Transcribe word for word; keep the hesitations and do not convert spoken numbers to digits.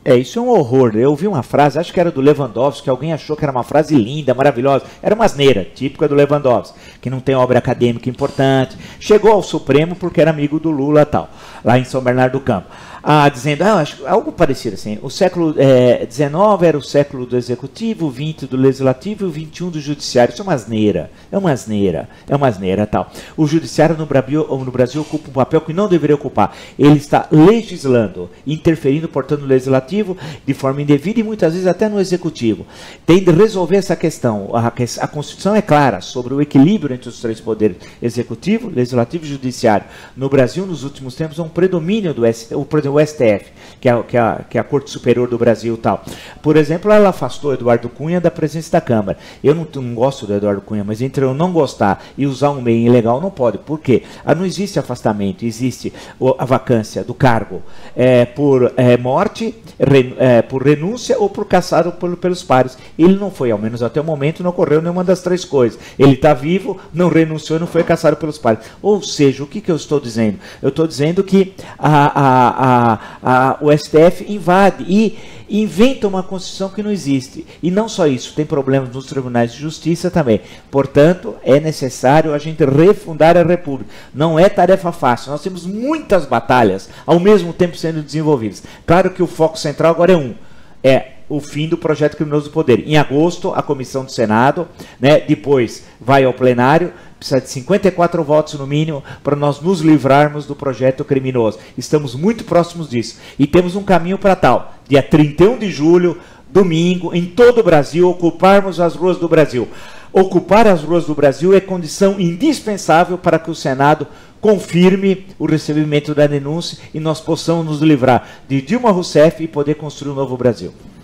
É, isso é um horror. Eu ouvi uma frase, acho que era do Lewandowski, que alguém achou que era uma frase linda, maravilhosa. Era uma asneira, típica do Lewandowski, que não tem obra acadêmica importante. Chegou ao Supremo porque era amigo do Lula e tal, lá em São Bernardo do Campo. Ah, dizendo, ah, acho, algo parecido assim, o século dezenove era o século do Executivo, o vinte do Legislativo e o vinte e um do Judiciário. Isso é uma asneira, é uma asneira, é uma asneira tal. O Judiciário no Brasil, no Brasil ocupa um papel que não deveria ocupar. Ele está legislando, interferindo, portanto, no Legislativo de forma indevida e muitas vezes até no Executivo. Tem de resolver essa questão. A, a Constituição é clara sobre o equilíbrio entre os três poderes, Executivo, Legislativo e Judiciário. No Brasil, nos últimos tempos, há um predomínio do S T F, por exemplo, o S T F, que é, que, é a, que é a Corte Superior do Brasil e tal. Por exemplo, ela afastou Eduardo Cunha da presença da Câmara. Eu não, não gosto do Eduardo Cunha, mas entre eu não gostar e usar um meio ilegal, não pode. Por quê? Ah, não existe afastamento, existe a vacância do cargo é, por é, morte, re, é, por renúncia ou por caçado por, pelos pares. Ele não foi, ao menos até o momento, não ocorreu nenhuma das três coisas. Ele está vivo, não renunciou e não foi caçado pelos pares. Ou seja, o que, que eu estou dizendo? Eu estou dizendo que a, a, a A, a, o S T F invade e inventa uma Constituição que não existe. E não só isso, tem problemas nos tribunais de justiça também. Portanto, é necessário a gente refundar a República. Não é tarefa fácil. Nós temos muitas batalhas ao mesmo tempo sendo desenvolvidas. Claro que o foco central agora é um. É o fim do projeto criminoso do poder. Em agosto, a comissão do Senado, né, depois vai ao plenário, precisa de cinquenta e quatro votos no mínimo para nós nos livrarmos do projeto criminoso. Estamos muito próximos disso. E temos um caminho para tal. Dia trinta e um de julho, domingo, em todo o Brasil, ocuparmos as ruas do Brasil. Ocupar as ruas do Brasil é condição indispensável para que o Senado confirme o recebimento da denúncia e nós possamos nos livrar de Dilma Rousseff e poder construir um novo Brasil.